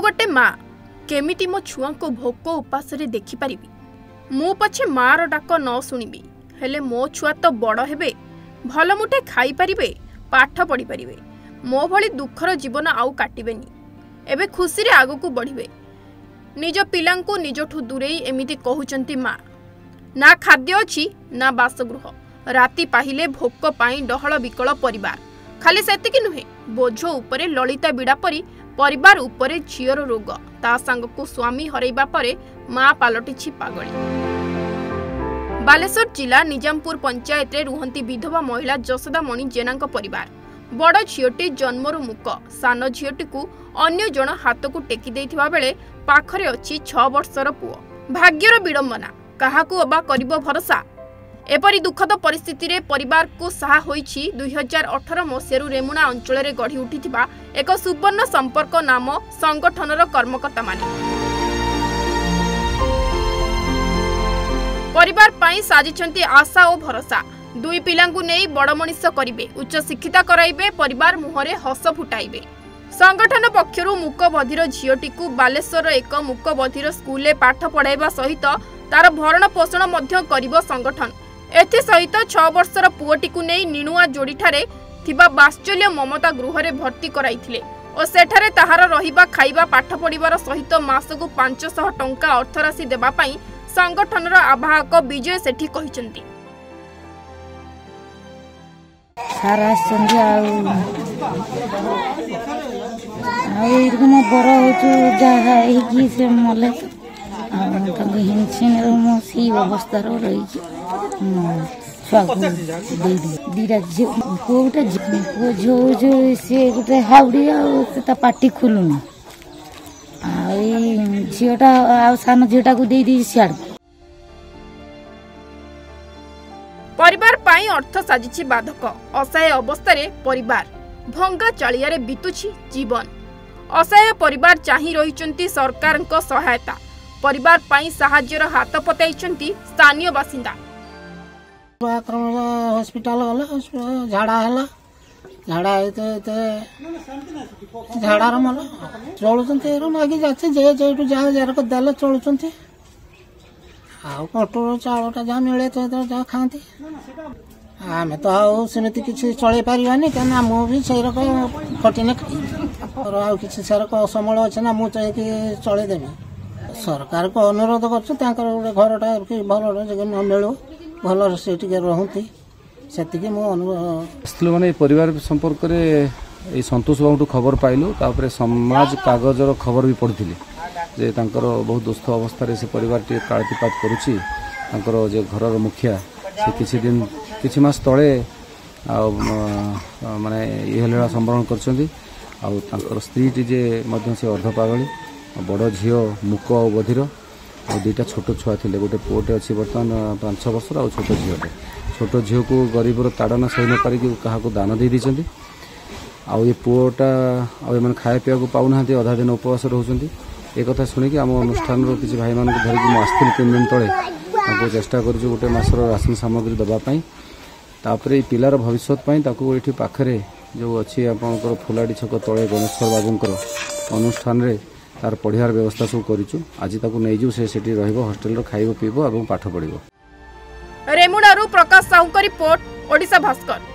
गोटे माँ केमिति मो छुआ को भोक उपास देखिपारि मु पछे मार डाक न शुणिबी हेले मो छुआ तो बड़ हेबे भल मुठे खाई पारिबे पाठ पढ़ी पारिबे मो भली दुखर जीवन आउ काटिबेनी एबे खुशी रे आगकू बढ़िबे। निज पिलांकु निजठू दूरेई एमिति कहउचंती माँ। ना खाद्य अछि ना बासगृह राति पाहिले भोक पाई डहल विकल परिवार खाली सेतिकी नुहे बोझ उपरे ललिता बिड़ा परी परिवार उपरे झीर रोग ता सांगकू स्वामी हरैबा परे माँ पालटिछि पागली। बालेश्वर जिला निजामपुर पंचायत रे रुहंती विधवा महिला जसोदामणि जेना परिवार बड़ झीटी जन्मरु मुक सान झीटी को अन्य जन हाथ को टेकी देथिबा बेले पाखरे अछि 6 वर्षर पुओ। भाग्यर विडंबना काहाकू अबा करिबो भरोसा। एपरी दुखद परिस्थिति रे परिवार को साहा होईछि 2018 मसिहारू रेमुणा अंचल रे गढ़ी उठिथिबा एक सुवर्ण संपर्क नाम संगठनर कर्मकर्ता माने। परिवार पाई साजिछंती आशा और भरोसा। दुई पिलांकु नेई बड़ मनिष करिवे उच्च शिक्षिता कराइबे परिवार मुहरे हस फुटाइबे। संगठन पक्षरु मुक बधिर झीटी को बालेश्वर एक मुक बधिर स्कूल पाठ पढ़ाइबा सहित तार भरण पोषण मध्य करिबो संगठन। एथि सहित 6 वर्षर पुओटी को नेई निणुआ जोड़ी ठारे थिबा वात्सल्य ममता गृह रे भर्ती कराइथिले और सेठारे ताहार रहिबा खाइबा पाठ पढ़िबार सहित मासकु 500 टंका अर्थराशि देबा पई संगठनर आवाहक विजय सेठी कहिसंती। सारा संध्या मो बर हो जहाँ से मले हिंसन मो सी अवस्था रही दीटा झी गोटे झो झो सी गोटे हाउड़ी पाटी खुलुनी झीटा सान झीटा को दे दी सियाड़। परिवार पाई अर्थ साजिछि बाधक असहाय अवस्था रे परिवार भंगा चालिया रे बितुछि जीवन। असहाय परिवार चाहि रहिचंती सरकारक सहायता परिवार पाई सहाय्यर हाथ पताइचंती स्थानीय बासिंदा। हॉस्पिटल गला झाड़ा हला झाड़ा झाड़ार मल चलुचंती मागी जाचे जे जेटू जा जार को देले चलुचंती आउ कटोर चाउलटा जहाँ मिले तो जहाँ खाती आम तो आउ सेमती किसी चल पारानी क्या मु भी से कटिने खाई आउ किसी सेरक असमल अच्छे ना मुझे चलदेवी सरकार को अनुरोध कर घरटा भल मिलू भल से रुहति से मैंने परिवार संपर्क में संतोष बाबू खबर पाइलु तापर समाज कागजर खबर भी पढ़ी जे तांकर बहुत दुस्थ अवस्था से परिवार टी कालिपात करुच्ची जे घर मुखिया से किछि मास तले माने ये लीला संवरण कर स्त्री टी जे मध्य से अर्धपागली बड़ झील मुक और बधिर और दुईटा छोट छुआ थे गोटे पुओटे अच्छी बर्तमान 5 वर्षर और छोट झीटे छोट झील को गरीबर ताड़ना सही न पारिक क्या दान दे दी आउ ये पुओटा आने खाया पीवा को पाऊना अधा दिन उपवास रोचंती एक कथा शुणिकी आम अनुष्ठान किसी भाई मान धरिकी मुझे 3 दिन तले चेष्टा कर गोटे मसर राशन सामग्री दवापाई तापर पिलार भविष्य ये पाखे जो अच्छी आपंकर फुलाड़ी छक तले गणेश्वर बाबूंकर अनुष्ठान रे तार पढ़ियार व्यवस्था सब करूँ आज नहीं से हॉस्टेल खाइब पीब और पाठ पढ़। रेमुणारू प्रकाश साहू रिपोर्ट ओडिशा भास्कर।